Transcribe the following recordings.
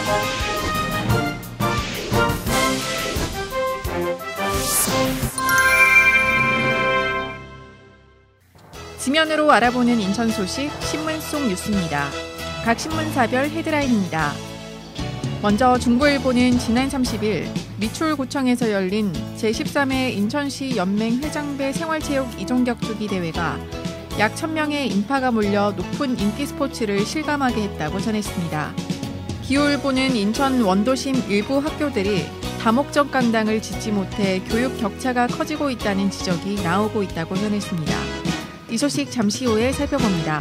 지면으로 알아보는 인천 소식 신문 속 뉴스입니다. 각 신문사별 헤드라인입니다. 먼저 중부일보는 지난 30일 미추홀구청에서 열린 제13회 인천시 연맹 회장배 생활체육 이종격투기 대회가 약 1000명의 인파가 몰려 높은 인기 스포츠를 실감하게 했다고 전했습니다. 기후일보는 인천 원도심 일부 학교들이 다목적 강당을 짓지 못해 교육 격차가 커지고 있다는 지적이 나오고 있다고 전했습니다. 이 소식 잠시 후에 살펴봅니다.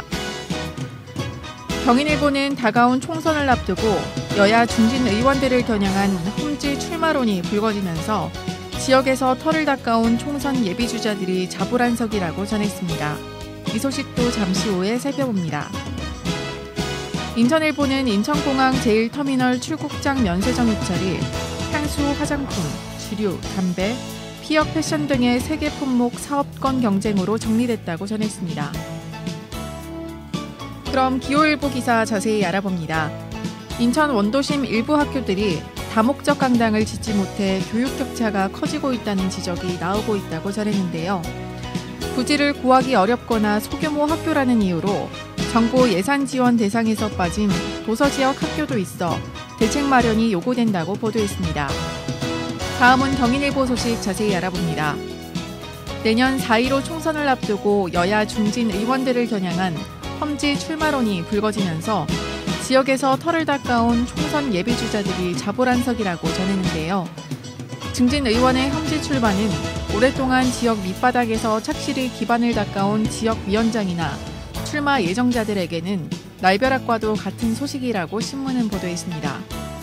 경인일보는 다가온 총선을 앞두고 여야 중진 의원들을 겨냥한 험지 출마론이 불거지면서 지역에서 털을 닦아온 총선 예비주자들이 자불안석이라고 전했습니다. 이 소식도 잠시 후에 살펴봅니다. 인천일보는 인천공항 제1터미널 출국장 면세점 입찰이 향수, 화장품, 주류, 담배, 피혁 패션 등의 3개 품목 사업권 경쟁으로 정리됐다고 전했습니다. 그럼 기호일보 기사 자세히 알아봅니다. 인천 원도심 일부 학교들이 다목적 강당을 짓지 못해 교육 격차가 커지고 있다는 지적이 나오고 있다고 전했는데요. 부지를 구하기 어렵거나 소규모 학교라는 이유로 정부 예산 지원 대상에서 빠진 도서지역 학교도 있어 대책 마련이 요구된다고 보도했습니다. 다음은 경인일보 소식 자세히 알아봅니다. 내년 4.15 총선을 앞두고 여야 중진 의원들을 겨냥한 험지 출마론이 불거지면서 지역에서 털을 닦아온 총선 예비주자들이 자불안석이라고 전했는데요. 중진 의원의 험지 출마는 오랫동안 지역 밑바닥에서 착실히 기반을 닦아온 지역위원장이나 출마 예정자들에게는 날벼락과도 같은 소식이라고 신문은 보도했습니다.